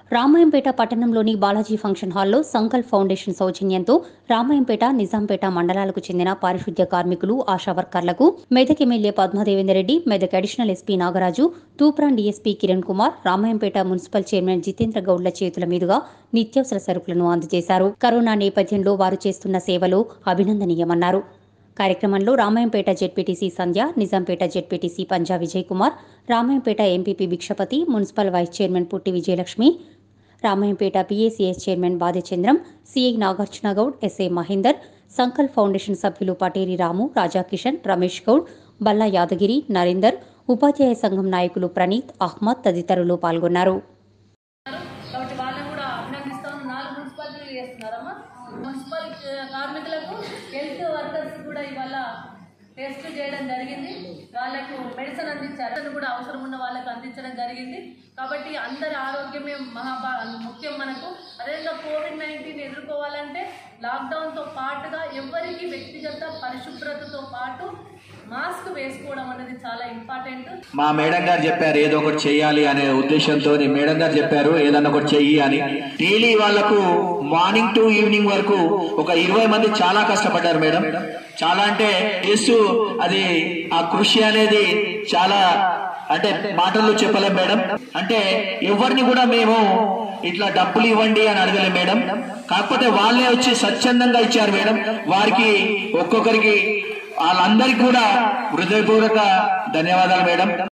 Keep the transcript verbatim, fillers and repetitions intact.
రామాయంపేట పట్టణంలోని బాలాజీ ఫంక్షన్ హాల్లో సంకల్ప్ ఫౌండేషన్ సౌజన్యంతో రామాయంపేట, నిజాంపేట మండలాలకు చెందిన పారిశుద్ధ్య కార్మికులు, ఆశా వర్కర్లకు Medak MLA Padma Devender Reddy, Medak additional SP Nagaraju, Toopran DSP Kiran Kumar, Ramayampet municipal chairman Jitendra గౌడ్ల చేతుల మీదుగా నిత్యావసర సరుకులను అందజేశారు. కరోనా నేపథ్యంలో వారు చేస్తున్న సేవలు అభినందనీయమన్నారు. కార్యక్రమంలో Ramayampet ZPTC Sandhya, Nizampet ZPTC Panja Vijay Kumar, Ramayampet MPP Bhikshapathi, municipal vice chairman Putti Vijayalakshmi, Ramayampet PACS chairman Badhyachandram, CI Nagarjuna Goud, SI Mahender, Sankalp foundation సభ్యులు పటేరి రాము, రాజా కిషన్, రమేష్ గౌడ్, బల్లా యాదగిరి, నరేందర్, ఉపాధ్యాయ సంఘం నాయకులు ప్రణీత్, అహ్మద్ తదితరులు పాల్గొన్నారు. మున్సిపల్ కార్మికులకు, హెల్త్ వర్కర్స్ కూడా ఇవాళ టెస్ట్ చేయడం జరిగింది. వాళ్ళకు మెడిసిన్ అందించారు, కూడా అవసరం ఉన్న వాళ్ళకు అందించడం జరిగింది. కాబట్టి అందరి ఆరోగ్యమే మహాభా ముఖ్యం మనకు. అదేవిధంగా కోవిడ్ నైన్టీన్ ఎదుర్కోవాలంటే లాక్డౌన్తో పాటుగా ఎవరికి వ్యక్తిగత పరిశుభ్రతతో పాటు మాస్క్ వేసుకోవడం అనేది చాలా ఇంపార్టెంట్. మా మేడం గారు చెప్పారు ఏదో ఒకటి చెయ్యాలి అనే ఉద్దేశంతో మేడం గారు చెప్పారు ఏదన్నా ఒకటి చెయ్యి అని. డైలీ వాళ్లకు మార్నింగ్ టు ఈవినింగ్ వరకు ఒక ఇరవై మంది చాలా కష్టపడ్డారు మేడం. చాలా అంటే యేసు అది ఆ కృషి అనేది చాలా అంటే మాటల్లో చెప్పలేం మేడం. అంటే ఎవరిని కూడా మేము ఇట్లా డబ్బులు ఇవ్వండి అని అడగలేం మేడం. కాకపోతే వాళ్ళే వచ్చి స్వచ్ఛందంగా ఇచ్చారు మేడం. వారికి ఒక్కొక్కరికి వాళ్ళందరికీ కూడా హృదయపూర్వక ధన్యవాదాలు మేడం.